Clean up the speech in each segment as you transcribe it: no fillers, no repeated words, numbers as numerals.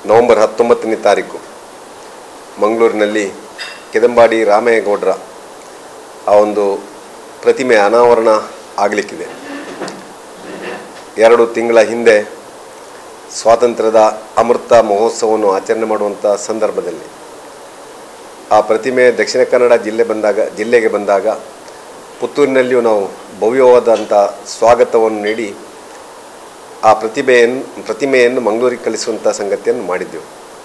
November 19ನೇ ತಾರೀಕು ಮಂಗಳೂರಿನಲ್ಲಿ ಕೆದಂಬಾಡಿ ರಾಮೇಗೌಡರ ಆ ಒಂದು ಪ್ರತಿಮೆ ಅನಾವರಣ ಆಗಲಿಕ್ಕಿದೆ. 2 ತಿಂಗಳ ಹಿಂದೆ ಸ್ವಾತಂತ್ರ್ಯದ ಅಮೃತ ಮಹೋತ್ಸವವನ್ನು ಆಚರಣೆ ಮಾಡುವಂಥ ಸಂದರ್ಭದಲ್ಲಿ ಆ ಪ್ರತಿಮೆ ದಕ್ಷಿಣ ಕನ್ನಡ ಜಿಲ್ಲೆಗೆ ಬಂದಾಗ ಪುತ್ತೂರಿನಲ್ಲಿಯೂ ನಾವು ಭವ್ಯವಾದಂಥ ಸ್ವಾಗತವನ್ನು ನೀಡಿ ಆ ಪ್ರತಿಮೆಯನ್ನು ಮಂಗಳೂರಿಗೆ ಕಳಿಸುವಂಥ ಸಂಗತಿಯನ್ನು ಮಾಡಿದ್ದೆವು.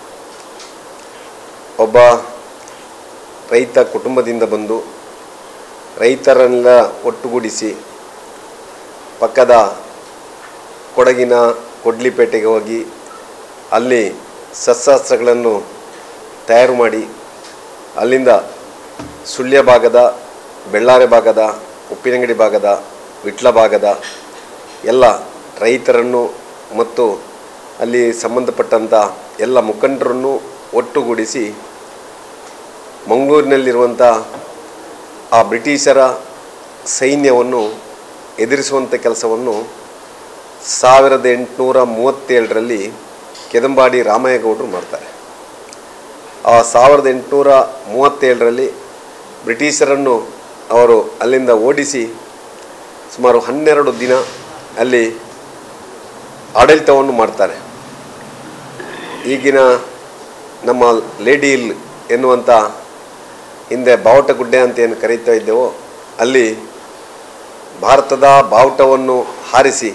ಒಬ್ಬ ರೈತ ಕುಟುಂಬದಿಂದ ಬಂದು ರೈತರನ್ನೆಲ್ಲ ಒಟ್ಟುಗೂಡಿಸಿ ಪಕ್ಕದ ಕೊಡಗಿನ ಕೊಡ್ಲಿಪೇಟೆಗೆ ಹೋಗಿ ಅಲ್ಲಿ ಶಸ್ತ್ರಾಸ್ತ್ರಗಳನ್ನು ತಯಾರು ಮಾಡಿ ಅಲ್ಲಿಂದ ಸುಳ್ಯ ಭಾಗದ, ಬೆಳ್ಳಾರೆ ಭಾಗದ, ಉಪ್ಪಿನಂಗಡಿ ಭಾಗದ, ವಿಟ್ಲ ಭಾಗದ ಎಲ್ಲ ರೈತರನ್ನು ಮತ್ತು ಅಲ್ಲಿ ಸಂಬಂಧಪಟ್ಟಂಥ ಎಲ್ಲ ಮುಖಂಡರನ್ನು ಒಟ್ಟುಗೂಡಿಸಿ ಮಂಗಳೂರಿನಲ್ಲಿರುವಂಥ ಆ ಬ್ರಿಟಿಷರ ಸೈನ್ಯವನ್ನು ಎದುರಿಸುವಂಥ ಕೆಲಸವನ್ನು 1837ರಲ್ಲಿ ಕೆದಂಬಾಡಿ ರಾಮೇಗೌಡರು ಮಾಡ್ತಾರೆ. ಆ 1837ರಲ್ಲಿ ಬ್ರಿಟಿಷರನ್ನು ಅವರು ಅಲ್ಲಿಂದ ಓಡಿಸಿ ಸುಮಾರು 12 ದಿನ ಅಲ್ಲಿ ಆಡಳಿತವನ್ನು ಮಾಡ್ತಾರೆ. ಈಗಿನ ನಮ್ಮ ಲೇಡಿ ಹಿಲ್ ಎನ್ನುವಂಥ ಹಿಂದೆ ಬಾವುಟಗುಡ್ಡೆ ಅಂತ ಏನು ಕರೀತಾ ಇದ್ದೇವೋ ಅಲ್ಲಿ ಭಾರತದ ಬಾವುಟವನ್ನು ಹಾರಿಸಿ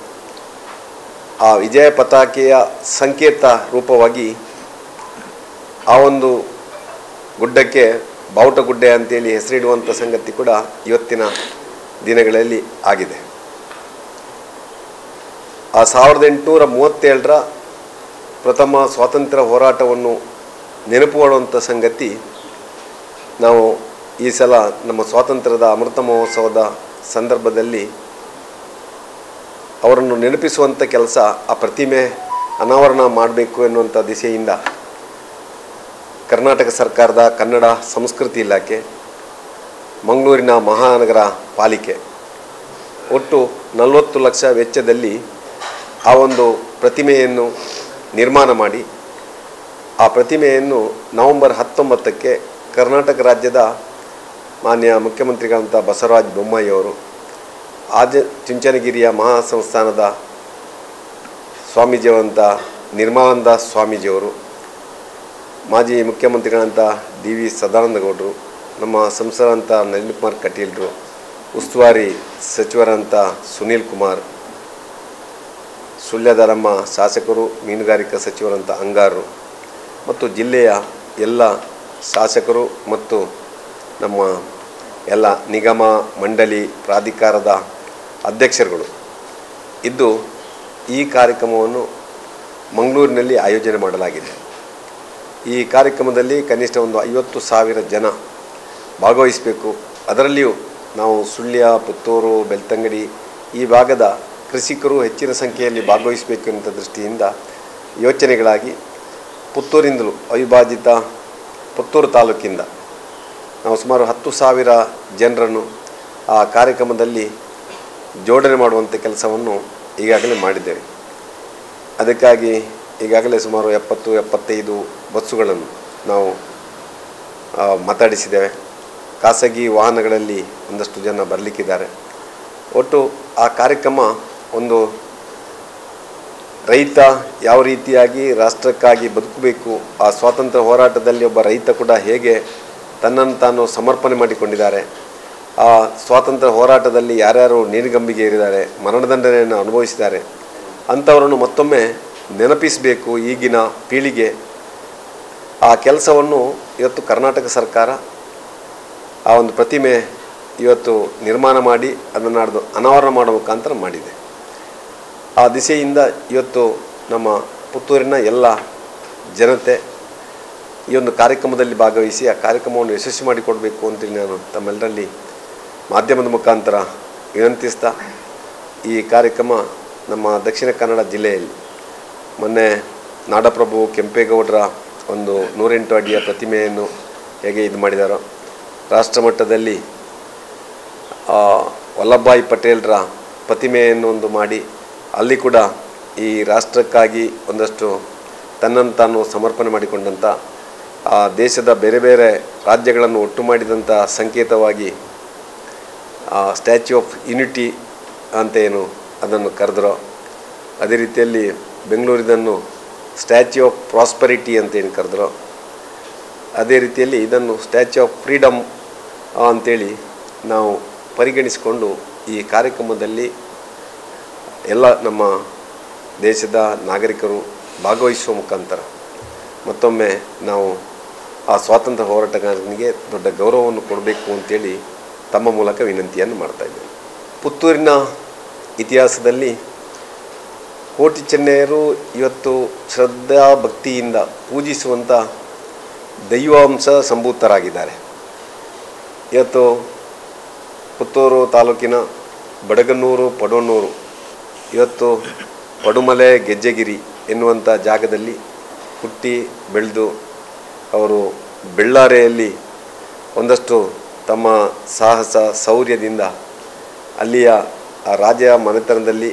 ಆ ವಿಜಯ ಪತಾಕೆಯ ಸಂಕೇತ ರೂಪವಾಗಿ ಆ ಒಂದು ಗುಡ್ಡಕ್ಕೆ ಬಾವುಟಗುಡ್ಡೆ ಅಂತೇಳಿ ಹೆಸರಿಡುವಂಥ ಸಂಗತಿ ಕೂಡ ಇವತ್ತಿನ ದಿನಗಳಲ್ಲಿ ಆಗಿದೆ. ಆ 1837ರ ಪ್ರಥಮ ಸ್ವಾತಂತ್ರ್ಯ ಹೋರಾಟವನ್ನು ನೆನಪು ಮಾಡುವಂಥ ಸಂಗತಿ ನಾವು ಈ ಸಲ ನಮ್ಮ ಸ್ವಾತಂತ್ರ್ಯದ ಅಮೃತ ಮಹೋತ್ಸವದ ಸಂದರ್ಭದಲ್ಲಿ ಅವರನ್ನು ನೆನಪಿಸುವಂಥ ಕೆಲಸ, ಆ ಪ್ರತಿಮೆ ಅನಾವರಣ ಮಾಡಬೇಕು ಎನ್ನುವಂಥ ದಿಸೆಯಿಂದ ಕರ್ನಾಟಕ ಸರ್ಕಾರದ ಕನ್ನಡ ಸಂಸ್ಕೃತಿ ಇಲಾಖೆ, ಮಂಗಳೂರಿನ ಮಹಾನಗರ ಪಾಲಿಕೆ ಒಟ್ಟು 40 ಲಕ್ಷ ವೆಚ್ಚದಲ್ಲಿ ಆ ಒಂದು ಪ್ರತಿಮೆಯನ್ನು ನಿರ್ಮಾಣ ಮಾಡಿ ಆ ಪ್ರತಿಮೆಯನ್ನು ನವೆಂಬರ್ 19ಕ್ಕೆ ಕರ್ನಾಟಕ ರಾಜ್ಯದ ಮಾನ್ಯ ಮುಖ್ಯಮಂತ್ರಿಗಳಂಥ ಬಸವರಾಜ ಬೊಮ್ಮಾಯಿಯವರು, ಚುಂಚನಗಿರಿಯ ಮಹಾಸಂಸ್ಥಾನದ ಸ್ವಾಮೀಜಿಯವರಂಥ ನಿರ್ಮಲಾನಂದ ಸ್ವಾಮೀಜಿಯವರು, ಮಾಜಿ ಮುಖ್ಯಮಂತ್ರಿಗಳಂಥ ಡಿ.ವಿ. ಸದಾನಂದಗೌಡರು, ನಮ್ಮ ಸಂಸದರಂಥ ನಳಿನ್ ಕುಮಾರ್ ಕಟೀಲ್ರು, ಉಸ್ತುವಾರಿ ಸಚಿವರಂಥ ಸುನೀಲ್ ಕುಮಾರ್, ಸುಳ್ಯದ ನಮ್ಮ ಶಾಸಕರು, ಮೀನುಗಾರಿಕಾ ಸಚಿವರಂಥ ಅಂಗಾರು ಮತ್ತು ಜಿಲ್ಲೆಯ ಎಲ್ಲ ಶಾಸಕರು ಮತ್ತು ನಮ್ಮ ಎಲ್ಲ ನಿಗಮ ಮಂಡಳಿ ಪ್ರಾಧಿಕಾರದ ಅಧ್ಯಕ್ಷರುಗಳು ಇದ್ದು ಈ ಕಾರ್ಯಕ್ರಮವನ್ನು ಮಂಗಳೂರಿನಲ್ಲಿ ಆಯೋಜನೆ ಮಾಡಲಾಗಿದೆ. ಈ ಕಾರ್ಯಕ್ರಮದಲ್ಲಿ ಕನಿಷ್ಠ ಒಂದು 50,000 ಜನ ಭಾಗವಹಿಸಬೇಕು. ಅದರಲ್ಲಿಯೂ ನಾವು ಸುಳ್ಯ, ಪುತ್ತೂರು, ಬೆಳ್ತಂಗಡಿ ಈ ಭಾಗದ ಕೃಷಿಕರು ಹೆಚ್ಚಿನ ಸಂಖ್ಯೆಯಲ್ಲಿ ಭಾಗವಹಿಸಬೇಕು ಎನ್ನುವ ದೃಷ್ಟಿಯಿಂದ ಯೋಚನೆಗಳಾಗಿ ಪುತ್ತೂರಿಂದಲೂ ಅವಿಭಾಜಿತ ಪುತ್ತೂರು ತಾಲೂಕಿಂದ ನಾವು ಸುಮಾರು 10,000 ಜನರನ್ನು ಆ ಕಾರ್ಯಕ್ರಮದಲ್ಲಿ ಜೋಡಣೆ ಮಾಡುವಂಥ ಕೆಲಸವನ್ನು ಈಗಾಗಲೇ ಮಾಡಿದ್ದೇವೆ. ಅದಕ್ಕಾಗಿ ಈಗಾಗಲೇ ಸುಮಾರು 70-75 ಬಸ್ಸುಗಳನ್ನು ನಾವು ಮಾತಾಡಿಸಿದ್ದೇವೆ. ಖಾಸಗಿ ವಾಹನಗಳಲ್ಲಿ ಒಂದಷ್ಟು ಜನ ಬರಲಿಕ್ಕಿದ್ದಾರೆ. ಒಟ್ಟು ಆ ಕಾರ್ಯಕ್ರಮ ಒಂದು ರೈತ ಯಾವ ರೀತಿಯಾಗಿ ರಾಷ್ಟ್ರಕ್ಕಾಗಿ ಬದುಕಬೇಕು, ಆ ಸ್ವಾತಂತ್ರ್ಯ ಹೋರಾಟದಲ್ಲಿ ಒಬ್ಬ ರೈತ ಕೂಡ ಹೇಗೆ ತನ್ನನ್ನು ತಾನು ಸಮರ್ಪಣೆ ಮಾಡಿಕೊಂಡಿದ್ದಾರೆ, ಆ ಸ್ವಾತಂತ್ರ್ಯ ಹೋರಾಟದಲ್ಲಿ ಯಾರ್ಯಾರು ನೇಣಿಗಂಬಿಗೆ ಏರಿದ್ದಾರೆ, ಮರಣದಂಡನೆಯನ್ನು ಅನುಭವಿಸಿದ್ದಾರೆ ಅಂಥವರನ್ನು ಮತ್ತೊಮ್ಮೆ ನೆನಪಿಸಬೇಕು ಈಗಿನ ಪೀಳಿಗೆ. ಆ ಕೆಲಸವನ್ನು ಇವತ್ತು ಕರ್ನಾಟಕ ಸರ್ಕಾರ ಆ ಒಂದು ಪ್ರತಿಮೆ ಇವತ್ತು ನಿರ್ಮಾಣ ಮಾಡಿ ಅದನ್ನು ಅನಾವರಣ ಮಾಡುವ ಮುಖಾಂತರ ಮಾಡಿದೆ. ಆ ದಿಸೆಯಿಂದ ಇವತ್ತು ನಮ್ಮ ಪುತ್ತೂರಿನ ಎಲ್ಲ ಜನತೆ ಈ ಒಂದು ಕಾರ್ಯಕ್ರಮದಲ್ಲಿ ಭಾಗವಹಿಸಿ ಆ ಕಾರ್ಯಕ್ರಮವನ್ನು ಯಶಸ್ವಿ ಮಾಡಿಕೊಡಬೇಕು ಅಂತೇಳಿ ನಾನು ತಮ್ಮೆಲ್ಲರಲ್ಲಿ ಮಾಧ್ಯಮದ ಮುಖಾಂತರ ವಿನಂತಿಸ್ತಾ, ಈ ಕಾರ್ಯಕ್ರಮ ನಮ್ಮ ದಕ್ಷಿಣ ಕನ್ನಡ ಜಿಲ್ಲೆಯಲ್ಲಿ ಮೊನ್ನೆ ನಾಡಪ್ರಭು ಕೆಂಪೇಗೌಡರ ಒಂದು 108 ಅಡಿಯ ಪ್ರತಿಮೆಯನ್ನು ಹೇಗೆ ಇದು ಮಾಡಿದಾರೋ, ರಾಷ್ಟ್ರಮಟ್ಟದಲ್ಲಿ ವಲ್ಲಭಭಾಯಿ ಪಟೇಲ್ರ ಪ್ರತಿಮೆಯನ್ನು ಒಂದು ಮಾಡಿ ಅಲ್ಲಿ ಕೂಡ ಈ ರಾಷ್ಟ್ರಕ್ಕಾಗಿ ಒಂದಷ್ಟು ತನ್ನನ್ನು ತಾನು ಸಮರ್ಪಣೆ ಮಾಡಿಕೊಂಡಂಥ ಆ ದೇಶದ ಬೇರೆ ಬೇರೆ ರಾಜ್ಯಗಳನ್ನು ಒಟ್ಟು ಮಾಡಿದಂಥ ಸಂಕೇತವಾಗಿ ಸ್ಟ್ಯಾಚ್ಯೂ ಆಫ್ ಯುನಿಟಿ ಅಂತೇನು ಅದನ್ನು ಕರೆದರೋ, ಅದೇ ರೀತಿಯಲ್ಲಿ ಬೆಂಗಳೂರಿನನ್ನು ಸ್ಟ್ಯಾಚ್ಯೂ ಆಫ್ ಪ್ರಾಸ್ಪರಿಟಿ ಅಂತೇನು ಕರೆದರೋ, ಅದೇ ರೀತಿಯಲ್ಲಿ ಇದನ್ನು ಸ್ಟ್ಯಾಚ್ಯೂ ಆಫ್ ಫ್ರೀಡಮ್ ಅಂಥೇಳಿ ನಾವು ಪರಿಗಣಿಸಿಕೊಂಡು ಈ ಕಾರ್ಯಕ್ರಮದಲ್ಲಿ ಎಲ್ಲ ನಮ್ಮ ದೇಶದ ನಾಗರಿಕರು ಭಾಗವಹಿಸುವ ಮುಖಾಂತರ ಮತ್ತೊಮ್ಮೆ ನಾವು ಆ ಸ್ವಾತಂತ್ರ್ಯ ಹೋರಾಟಗಾರನಿಗೆ ದೊಡ್ಡ ಗೌರವವನ್ನು ಕೊಡಬೇಕು ಅಂತೇಳಿ ತಮ್ಮ ಮೂಲಕ ವಿನಂತಿಯನ್ನು ಮಾಡ್ತಾಯಿದ್ದೇನೆ. ಪುತ್ತೂರಿನ ಇತಿಹಾಸದಲ್ಲಿ ಕೋಟಿ ಚೆನ್ನಯ್ಯರು ಇವತ್ತು ಶ್ರದ್ಧಾ ಭಕ್ತಿಯಿಂದ ಪೂಜಿಸುವಂಥ ದೈವಾಂಶ ಸಂಭೂತರಾಗಿದ್ದಾರೆ. ಇವತ್ತು ಪುತ್ತೂರು ತಾಲೂಕಿನ ಬಡಗನ್ನೂರು, ಪಡವನ್ನೂರು, ಇವತ್ತು ಪಡುಮಲೆ, ಗೆಜ್ಜೆಗಿರಿ ಎನ್ನುವಂಥ ಜಾಗದಲ್ಲಿ ಹುಟ್ಟಿ ಬೆಳೆದು ಅವರು ಬೆಳ್ಳಾರೆಯಲ್ಲಿ ಒಂದಷ್ಟು ತಮ್ಮ ಸಾಹಸ ಶೌರ್ಯದಿಂದ ಅಲ್ಲಿಯ ಆ ರಾಜ ಮನೆತನದಲ್ಲಿ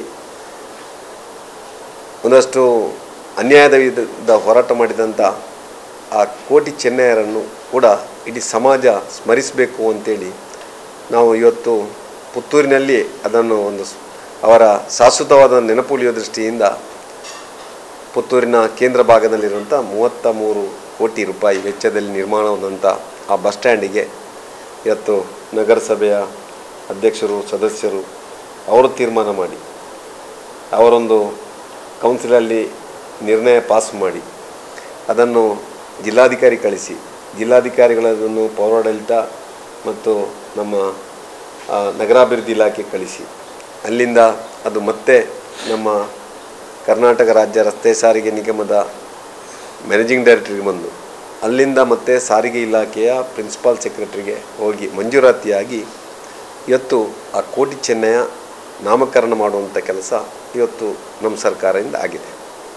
ಒಂದಷ್ಟು ಅನ್ಯಾಯದ ವಿರುದ್ಧ ಹೋರಾಟ ಮಾಡಿದಂಥ ಆ ಕೋಟಿ ಚೆನ್ನಯ್ಯರನ್ನು ಕೂಡ ಇಡೀ ಸಮಾಜ ಸ್ಮರಿಸಬೇಕು ಅಂತೇಳಿ ನಾವು ಇವತ್ತು ಪುತ್ತೂರಿನಲ್ಲಿ ಅದನ್ನು ಒಂದು ಅವರ ಶಾಶ್ವತವಾದ ನೆನಪು ಉಳಿಯುವ ದೃಷ್ಟಿಯಿಂದ ಪುತ್ತೂರಿನ ಕೇಂದ್ರ ಭಾಗದಲ್ಲಿರುವಂಥ 33 ಕೋಟಿ ರೂಪಾಯಿ ವೆಚ್ಚದಲ್ಲಿ ನಿರ್ಮಾಣವಾದಂಥ ಆ ಬಸ್ ಸ್ಟ್ಯಾಂಡಿಗೆ ಇವತ್ತು ನಗರಸಭೆಯ ಅಧ್ಯಕ್ಷರು, ಸದಸ್ಯರು ಅವರು ತೀರ್ಮಾನ ಮಾಡಿ ಅವರೊಂದು ಕೌನ್ಸಿಲಲ್ಲಿ ನಿರ್ಣಯ ಪಾಸ್ ಮಾಡಿ ಅದನ್ನು ಜಿಲ್ಲಾಧಿಕಾರಿ ಕಳಿಸಿ, ಜಿಲ್ಲಾಧಿಕಾರಿಗಳನ್ನು ಪೌರಾಡಳಿತ ಮತ್ತು ನಮ್ಮ ನಗರಾಭಿವೃದ್ಧಿ ಇಲಾಖೆ ಕಳಿಸಿ, ಅಲ್ಲಿಂದ ಅದು ಮತ್ತೆ ನಮ್ಮ ಕರ್ನಾಟಕ ರಾಜ್ಯ ರಸ್ತೆ ಸಾರಿಗೆ ನಿಗಮದ ಮ್ಯಾನೇಜಿಂಗ್ ಡೈರೆಕ್ಟರ್ಗೆ ಬಂದು ಅಲ್ಲಿಂದ ಮತ್ತೆ ಸಾರಿಗೆ ಇಲಾಖೆಯ ಪ್ರಿನ್ಸಿಪಾಲ್ ಸೆಕ್ರೆಟರಿಗೆ ಹೋಗಿ ಮಂಜೂರಾತಿಯಾಗಿ ಇವತ್ತು ಆ ಕೋಟಿ ಚೆನ್ನಯ್ಯ ನಾಮಕರಣ ಮಾಡುವಂಥ ಕೆಲಸ ಇವತ್ತು ನಮ್ಮ ಸರ್ಕಾರದಿಂದ ಆಗಿದೆ.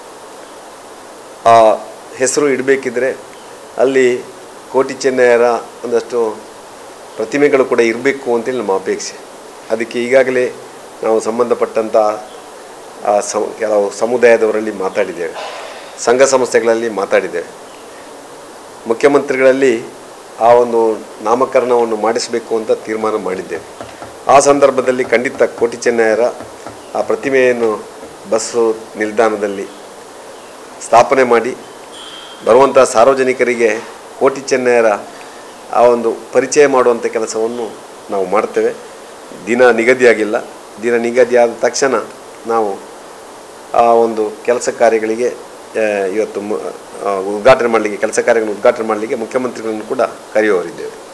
ಆ ಹೆಸರು ಇಡಬೇಕಿದ್ರೆ ಅಲ್ಲಿ ಕೋಟಿ ಚೆನ್ನಯ್ಯರ ಒಂದಷ್ಟು ಪ್ರತಿಮೆಗಳು ಕೂಡ ಇರಬೇಕು ಅಂತೇಳಿ ನಮ್ಮ ಅಪೇಕ್ಷೆ. ಅದಕ್ಕೆ ಈಗಾಗಲೇ ನಾವು ಸಂಬಂಧಪಟ್ಟಂಥ ಕೆಲವು ಸಮುದಾಯದವರಲ್ಲಿ ಮಾತಾಡಿದ್ದೇವೆ, ಸಂಘ ಸಂಸ್ಥೆಗಳಲ್ಲಿ ಮಾತಾಡಿದ್ದೇವೆ, ಮುಖ್ಯಮಂತ್ರಿಗಳಲ್ಲಿ ಆ ಒಂದು ನಾಮಕರಣವನ್ನು ಮಾಡಿಸಬೇಕು ಅಂತ ತೀರ್ಮಾನ ಮಾಡಿದ್ದೇವೆ. ಆ ಸಂದರ್ಭದಲ್ಲಿ ಖಂಡಿತ ಕೋಟಿ ಚೆನ್ನಯ್ಯರ ಆ ಪ್ರತಿಮೆಯನ್ನು ಬಸ್ಸು ನಿಲ್ದಾಣದಲ್ಲಿ ಸ್ಥಾಪನೆ ಮಾಡಿ ಬರುವಂಥ ಸಾರ್ವಜನಿಕರಿಗೆ ಕೋಟಿ ಚೆನ್ನಯ್ಯರ ಆ ಒಂದು ಪರಿಚಯ ಮಾಡುವಂಥ ಕೆಲಸವನ್ನು ನಾವು ಮಾಡ್ತೇವೆ. ದಿನ ನಿಗದಿಯಾಗಿಲ್ಲ, ದಿನ ನಿಗದಿಯಾದ ತಕ್ಷಣ ನಾವು ಆ ಒಂದು ಕೆಲಸ ಕಾರ್ಯಗಳಿಗೆ ಇವತ್ತು ಉದ್ಘಾಟನೆ ಮಾಡಲಿಕ್ಕೆ ಕೆಲಸ ಕಾರ್ಯಗಳನ್ನು ಉದ್ಘಾಟನೆ ಮಾಡಲಿಕ್ಕೆ ಮುಖ್ಯಮಂತ್ರಿಗಳನ್ನು ಕೂಡ ಕರೆಯುವವರಿದ್ದೇವೆ.